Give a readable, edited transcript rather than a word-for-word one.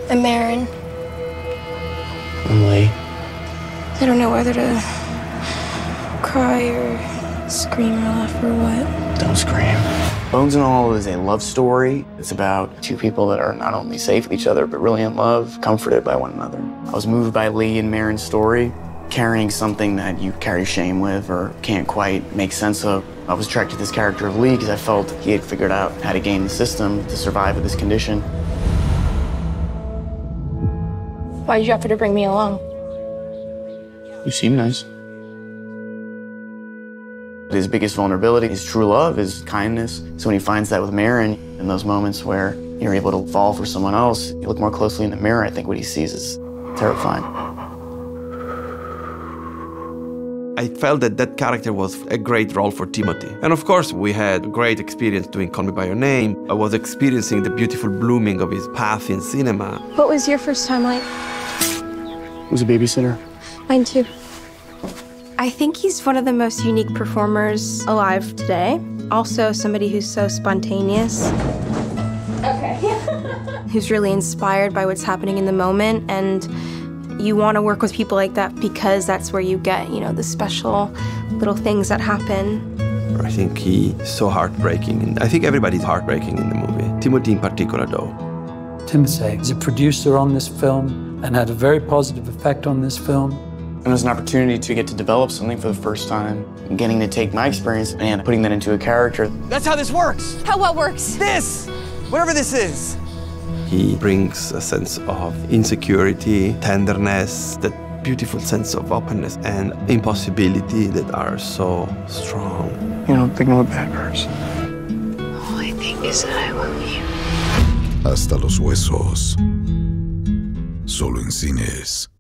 I'm Marin. I'm Lee. I don't know whether to cry or scream or laugh or what. Don't scream. Bones and All is a love story. It's about two people that are not only safe with each other, but really in love, comforted by one another. I was moved by Lee and Marin's story, carrying something that you carry shame with or can't quite make sense of. I was attracted to this character of Lee because I felt he had figured out how to game the system to survive with this condition. Why did you offer to bring me along? You seem nice. His biggest vulnerability, his true love, is kindness. So when he finds that with Marin, in those moments where you're able to fall for someone else, you look more closely in the mirror, I think what he sees is terrifying. I felt that that character was a great role for Timothy. And of course, we had a great experience doing Call Me By Your Name. I was experiencing the beautiful blooming of his path in cinema. What was your first time like? Who's a babysitter? Mine too. I think he's one of the most unique performers alive today. Also somebody who's so spontaneous. Okay. Who's really inspired by what's happening in the moment, and you want to work with people like that because that's where you get, you know, the special little things that happen. I think he's so heartbreaking, and I think everybody's heartbreaking in the movie. Timothy in particular, though. Timothy is a producer on this film and had a very positive effect on this film. And it was an opportunity to get to develop something for the first time, and getting to take my experience and putting that into a character. That's how this works. How what works? This, whatever this is. He brings a sense of insecurity, tenderness, that beautiful sense of openness and impossibility that are so strong. You don't think I'm a bad person. All I think is that I love you. Hasta los huesos. Solo en cines.